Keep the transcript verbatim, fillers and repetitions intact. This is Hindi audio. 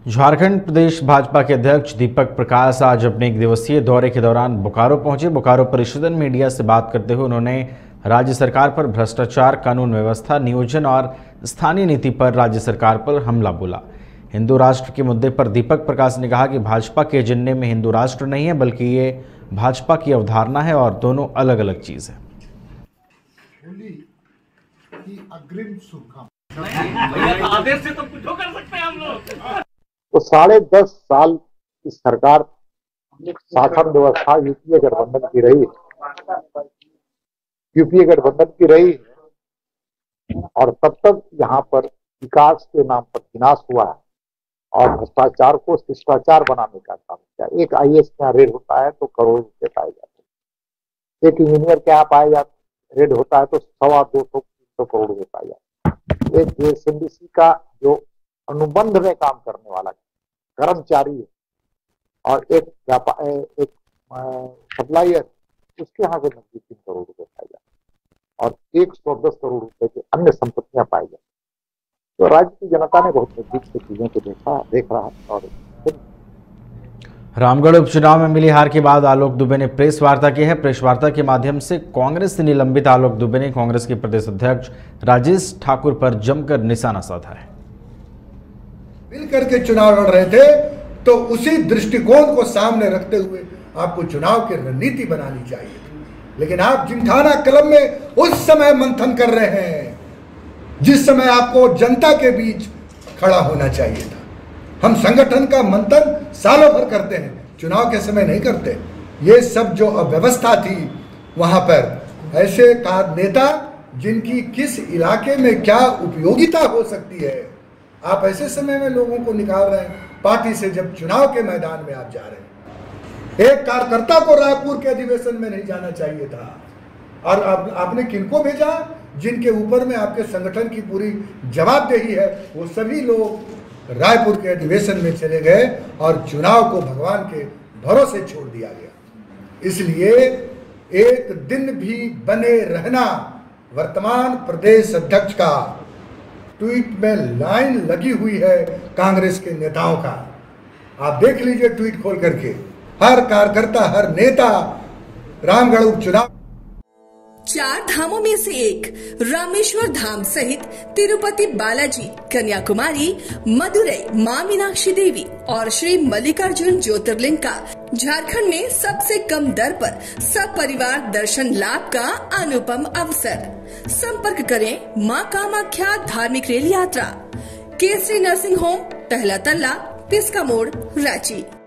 झारखंड प्रदेश भाजपा के अध्यक्ष दीपक प्रकाश आज अपने एक दिवसीय दौरे के दौरान बोकारो पहुंचे। बोकारो परिषद में मीडिया से बात करते हुए उन्होंने राज्य सरकार पर भ्रष्टाचार, कानून व्यवस्था, नियोजन और स्थानीय नीति पर राज्य सरकार पर हमला बोला। हिंदू राष्ट्र के मुद्दे पर दीपक प्रकाश ने कहा कि भाजपा के एजेंडे में हिंदू राष्ट्र नहीं है, बल्कि ये भाजपा की अवधारणा है और दोनों अलग अलग चीज है। अग्रिम आदेश से तो कुछ कर सकते हैं हम लोग। तो साढ़े दस साल की सरकार शासन व्यवस्था यूपीए गठबंधन की रही यूपीए गठबंधन की रही और तब तक यहाँ पर विकास के नाम पर विनाश हुआ है और भ्रष्टाचार को शिष्टाचार बनाने का काम किया। एक आई ए एस के यहाँ रेड होता है तो करोड़ रुपए पाए जाते हैं, एक इंजीनियर के यहाँ पाए जाते रेड होता है तो सवा दो सौ तीन सौ करोड़ रुपए पाए जाते हैं। एक J S M D C का जो अनुबंध में काम करने वाला कर्मचारी है और एक व्यापार एक सप्लायर, उसके यहाँ से नजदीक तीन करोड़ रुपए पाए जाते और एक सौ दस करोड़ रुपए की अन्य संपत्तियां पाई जाती। तो राज्य की जनता ने बहुत नजदीक से चीजों को देखा देख रहा है। और रामगढ़ उपचुनाव में मिली हार के बाद आलोक दुबे ने प्रेस वार्ता की है। प्रेस वार्ता के माध्यम से कांग्रेस से निलंबित आलोक दुबे ने कांग्रेस के प्रदेश अध्यक्ष राजेश ठाकुर पर जमकर निशाना साधा है। मिलकर के चुनाव लड़ रहे थे तो उसी दृष्टिकोण को सामने रखते हुए आपको चुनाव की रणनीति बनानी चाहिए थी, लेकिन आप जिमखाना क्लब में उस समय मंथन कर रहे हैं जिस समय आपको जनता के बीच खड़ा होना चाहिए था। हम संगठन का मंथन सालों भर करते हैं, चुनाव के समय नहीं करते। ये सब जो अव्यवस्था थी वहां पर ऐसे का नेता जिनकी किस इलाके में क्या उपयोगिता हो सकती है, आप ऐसे समय में लोगों को निकाल रहे हैं पार्टी से, जब चुनाव के मैदान में आप जा रहे हैं। एक कार्यकर्ता को रायपुर के अधिवेशन में नहीं जाना चाहिए था और आप, आपने किनको भेजा जिनके ऊपर में आपके संगठन की पूरी जवाबदेही है, वो सभी लोग रायपुर के अधिवेशन में चले गए और चुनाव को भगवान के भरोसे छोड़ दिया गया। इसलिए एक दिन भी बने रहना वर्तमान प्रदेश अध्यक्ष का ट्वीट में लाइन लगी हुई है कांग्रेस के नेताओं का। आप देख लीजिए ट्वीट खोल करके, हर कार्यकर्ता, हर नेता रामगढ़ उपचुनाव चार धामों में से एक रामेश्वर धाम सहित तिरुपति बालाजी, कन्याकुमारी, मदुरई, मां मीनाक्षी देवी और श्री मल्लिकार्जुन ज्योतिर्लिंग का झारखंड में सबसे कम दर पर सब परिवार दर्शन लाभ का अनुपम अवसर। संपर्क करें मां कामाख्या धार्मिक रेल यात्रा, केसरी नर्सिंग होम, पहला तल्ला, पिस्का मोड़, रांची।